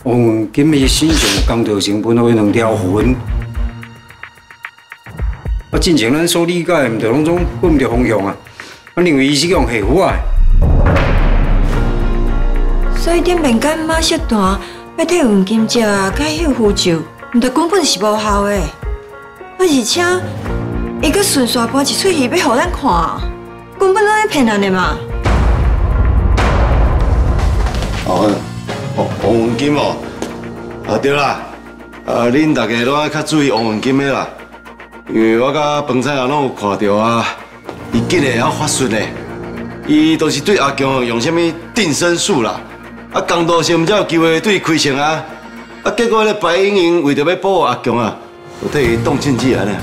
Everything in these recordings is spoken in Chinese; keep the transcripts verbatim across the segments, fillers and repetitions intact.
王文金的身上工作成本为两条痕，啊，进前咱所理解的，毋着拢总分唔着方向啊。我认为伊是用下腐啊。 所以顶面干妈色单要替文金食解休符咒，毋着根本是无效的。啊，而且伊阁顺续搬一出戏要互咱看，根本拢在骗咱的嘛。 哦。 哦，王文金哦，啊对啦，啊恁大家拢爱较注意王文金的啦，因为我甲饭菜啊拢有看到啊，伊竟然还法术呢，伊都是对阿强用什么定身术啦，啊公道上才有机会对伊开枪啊，啊结果咧白莹莹为着要保护阿强啊，就替伊动禁忌啊呢。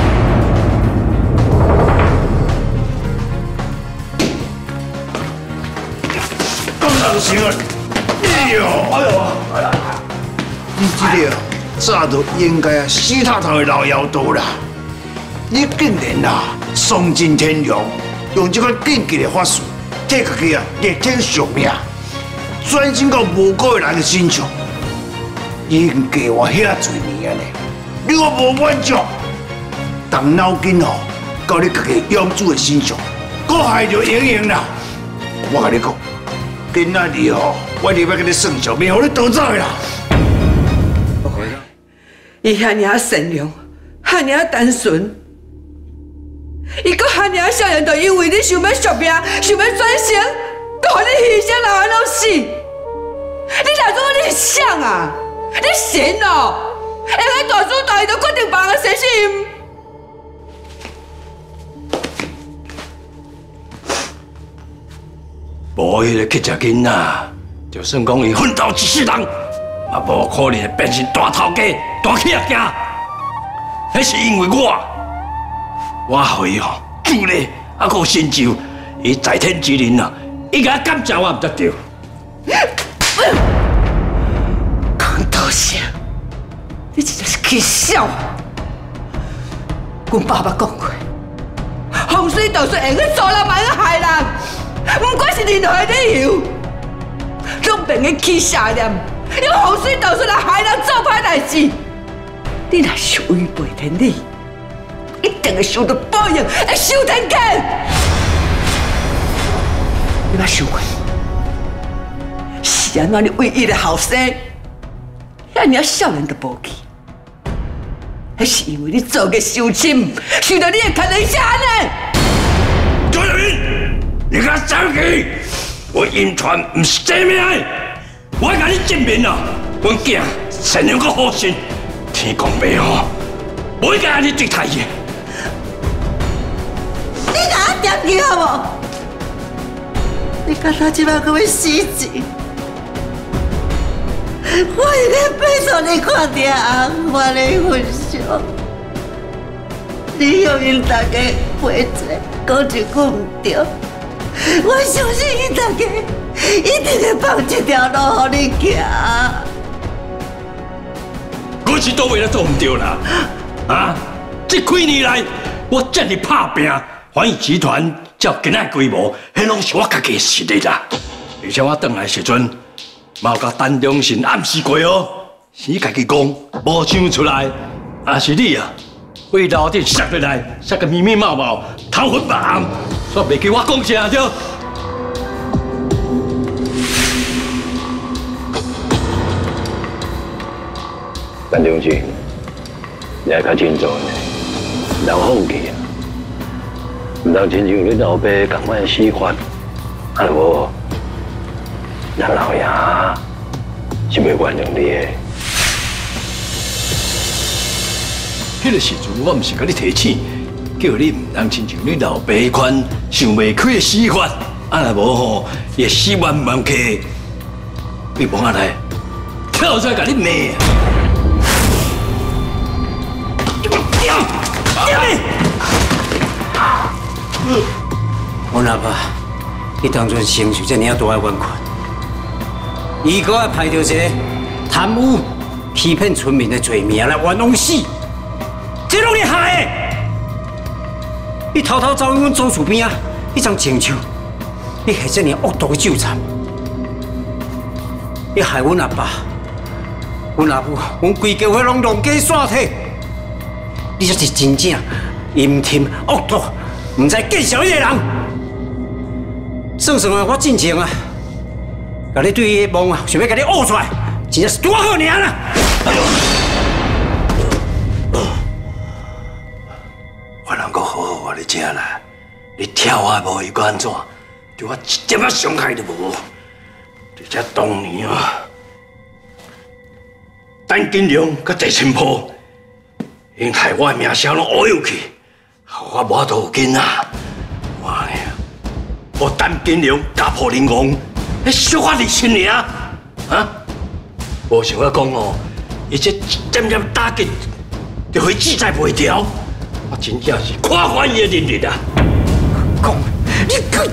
刚当时啊！ 哎呦！哎呦！哎呀！你这个早就应该啊死透透的老妖道啦！你竟然啊丧尽天良，用这款禁忌的法术替自己啊逆天偿命，转身到无辜的人的身上，已经给我遐多年了，你我无满足，动脑筋哦，到你自己养子的身上，搁害着莹莹啦！我跟你讲，今仔日哦。 我入要跟你算账，免互你逃走啦！ 伊遐尔善良，遐尔单纯，伊搁遐尔少年，就因为你想要赎命，想要转生，搁互你牺牲老安老死。你哪做你想啊？你神哦！下个大主大意就决定别人生死。 无迄个乞食囡仔。 就算讲伊奋斗一世人，也无可能会变成大头家、大企业家。迄是因为我，我互伊吼助力，还佫成就，伊在天之灵啊，伊甲感谢我毋得着。 康道生，你真是气笑！阮爸爸讲过，风水道术会去做人，嘛会去害人，不管是任何理由。 拢免去起邪念，用风水道术来害人做歹代志。你若是违背天理，一定会受到报应，会受天谴。你捌想过，是安怎你唯一的后生，遐尔少年都无去？迄是因为你做个受亲，受到你的可能是安尼。 周小云，你给我走去！ 我阴传唔是这命的，我甲你证明啦！阮囝善良个好心，天公伯吼，不会甲你对待伊。 你甲我点去好无？你敢若即摆搁要死钱？我已经背着你看着红花的分享，你向因大家赔罪，讲一句唔对。 我相信伊大家一定会放一条路给你行。 我是都为了做唔对啦，啊！这几年来，我这么打拼，环宇集团才有今仔规模，迄拢是我家己的实力啦。而且我转来时阵，嘛有甲陈忠信暗示过哦，是你家己讲，无想出来，也是你啊，为楼顶摔落来，摔个密密麻麻，头昏目暗。 煞袂记我讲啥对？ 陈忠信，你爱较清楚呢，唔通放弃啊！唔通亲像你老爸同款死法，啊无，咱老爷是袂原谅你的。 迄个时阵，我毋是甲你提醒。 叫你唔通亲像你老爸款想袂开的死法，啊若无吼，也死万万客，你往下来，跳出来甲你骂啊！ 我阿爸，伊当初承受这么大的冤屈，伊搁要派着一个贪污、欺骗村民的罪名来冤枉死，这拢你害的！ 你偷偷走去阮祖厝边啊！迄张亲像，你下这尔恶毒的纠缠，你害阮阿爸， 阮阿母，阮规家伙拢弄假煞体，你才是真正阴天恶毒，唔知见笑伊个人。算算啊，我进前啊，甲你对伊的梦啊，想要甲你挖出来，真正是多好尔啦！ 我能够好好我你请啦，你跳啊无伊个安怎？对我一点仔伤害都无。而且当年啊，陈金良甲郑清波，因害我的名声拢乌有去，害我无法度有囡仔。我呢，我陈金良家破人亡，迄小可二千尔啊！无想要讲哦，伊这一点点打击，就会记在袂牢。我真正是看翻伊的能力啊！ 讲，你讲。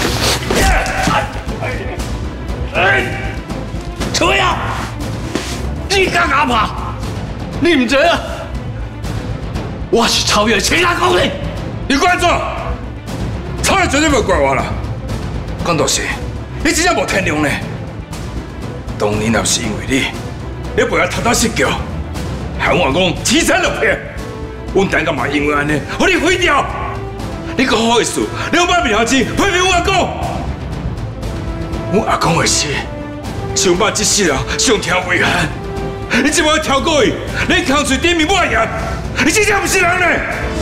哎，吹啊！你敢假怕？你唔知啊？我是超越其他工人。 你怪怎？超越绝对袂怪我啦。讲到是，你真正无天良呢。当年若是因为你，你陪我偷偷失脚，害我讲凄惨落魄，阮等下嘛因为安尼，互你毁掉。你个好意思，两百面头前批评我阿公。我阿公的死，是我这世人上条遗憾。你怎么跳过去？你扛嘴点名抹盐，你真正不是人呢！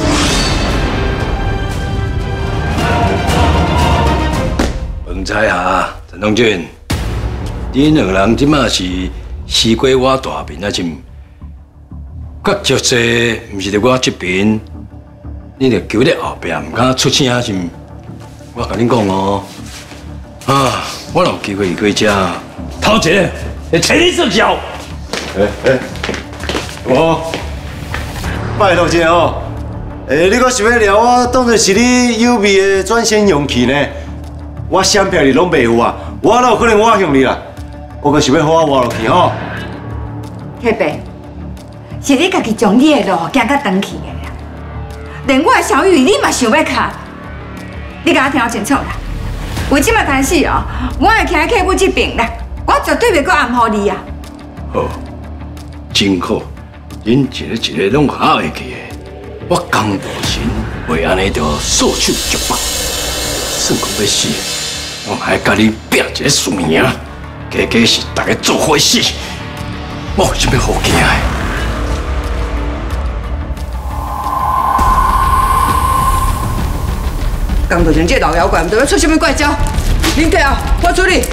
彭彩霞、陈东俊，你两人即马是死过我大面啊！真，觉着这毋是伫我这边，你着求伫后壁，唔敢出声啊！真，我甲你讲哦。啊！我有机会回家，头一个会找你做教。 哎哎，我拜托一下哦，诶，你搁想要聊我当作是你优美的转身勇气呢？我闪票你拢袂有啊，我哪有可能我向你啦？我搁想要好我活落去吼。 黑白，是你家己将你的路行到长去的啦，连我的小雨你嘛想要卡，你甲我听清楚啦。为即马开始哦，我会徛客户这边啦，我绝对袂搁暗予你啊！ 好，真好，恁一个一个拢下会去的。我江大神为安尼着束手就绑，算讲要死，我还甲你拼一个输赢，加加是大家做伙死，我有啥物好惊的？ 江大成这老妖怪，唔知要出什么怪招？林队啊，我处理。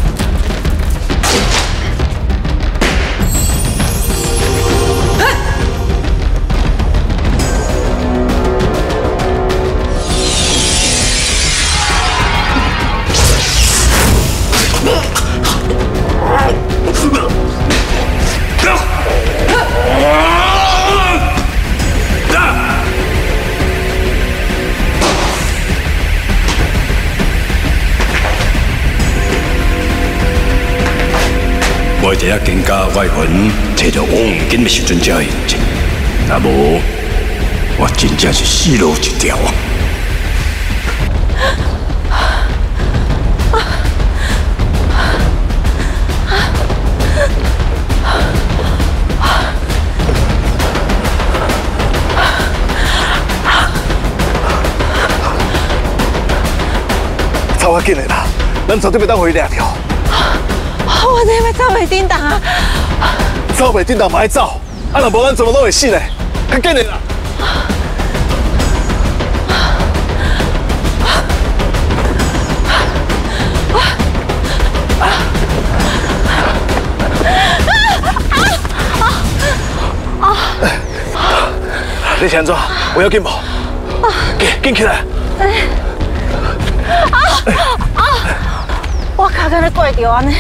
我伫遐更加外魂，摕到黄金的时阵才会用尽，若无，我真正是死路一条啊！ 走较紧的啦，咱绝对袂当回掠着。 我这要走袂叮当啊！ 走袂叮当嘛爱走，啊若无咱怎么都会死呢？较紧的啦！你是安怎？有要紧无？紧紧起来！ 啊啊！我脚敢咧挂着安尼。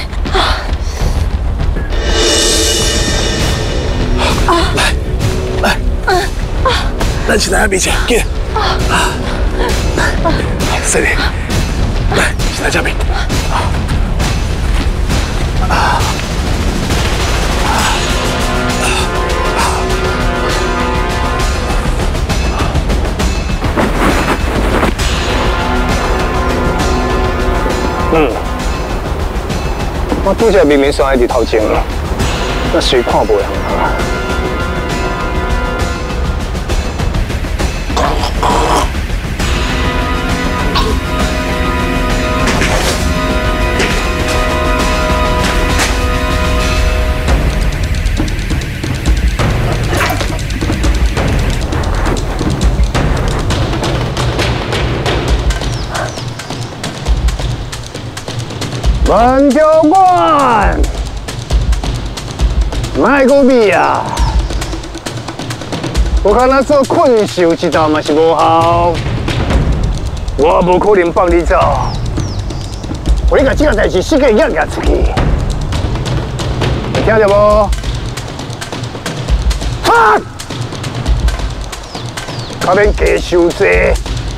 来来，咱先来面前，紧！犀利，来，先来这边。 嗯，我拄则明明伤害伫头前了， 那谁看不人啊？文教官，卖个米啊！我看咱做困兽一道嘛是无效，我无可能放你走。我你甲这件代志死个压压出去，听到无？发！较免加受罪。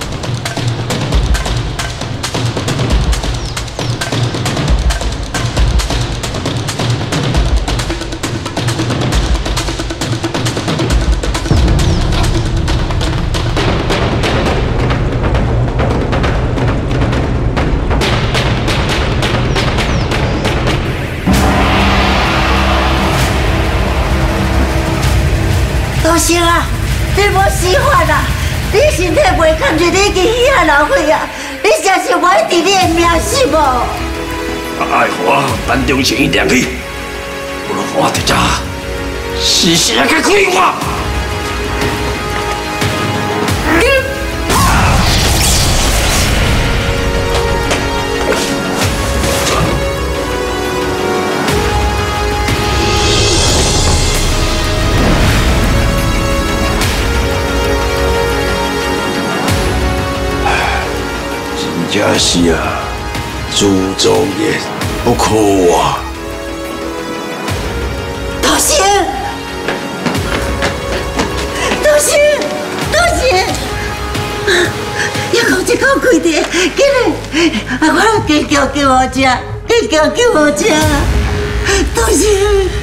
多星啊，你无死法啦！你身体袂堪住，你已经死啊老岁啊！你真是我一你的命是无？ 爱我班中前一点去，不如我在这死死啊个开我！ 真是啊，祖宗也不可啊！ 多星，多星，多星，要讲一口开的，今日啊，我坚强叫我吃，坚强叫我吃，多星。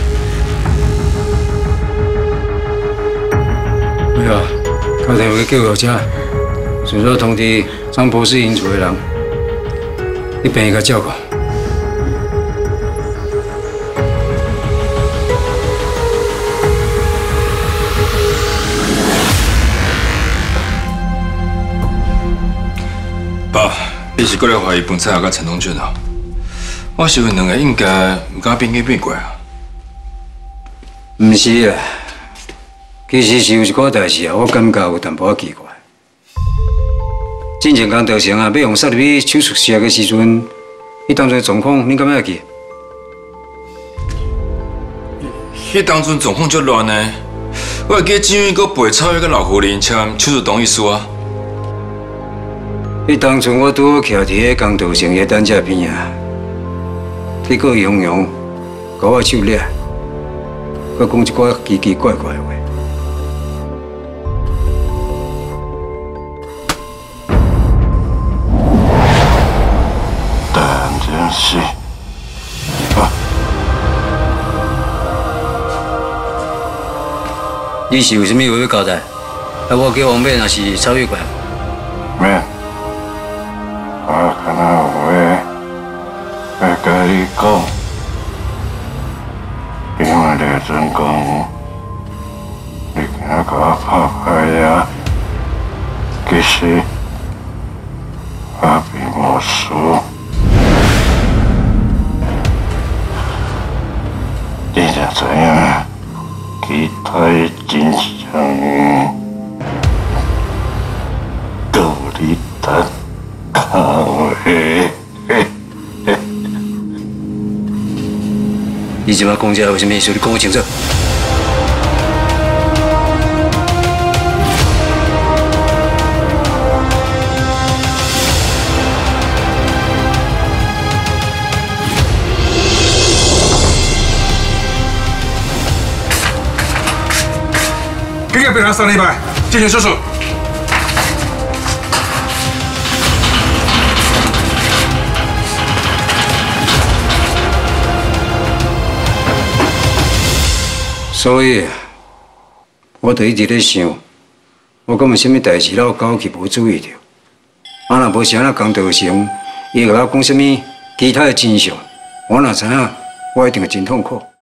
哎呀，打电话叫我吃，顺便通知张博士因厝的人。 你病甲照顾。 爸，你是过来怀疑彭彩霞甲陈东俊啊？我想因两个应该唔敢变去变过啊。 唔是啊，其实是有一寡代志啊，我感觉有淡薄仔奇怪。 之前江道成啊，要用杀入去手术室的时阵，伊当阵状况，你敢会记？ 迄当阵状况足乱呢，我会记得警员搁陪草叶甲老胡林签手术同意书啊。 迄当阵我拄好徛伫迄江道成的担架边啊，结果伊用用甲我手掠，佮讲一寡奇奇怪怪的话。 是啊， 你是有啥物话要交代？啊，我叫王冕，也是超越过。 免，我敢若有话要甲你讲，因为丽珍讲，你今仔甲我拍牌啊，其实我并无输。 你才知影，其他的真相，道理达靠的。 你即摆讲这有啥物事？你讲清楚。 给个病人上礼拜进行手术。 所以，我就一直在想，我敢有啥物代志让我搞去无注意到？啊，若无是安那江道成，伊甲我讲啥物其他的真相，我哪知影？我一定会真痛苦。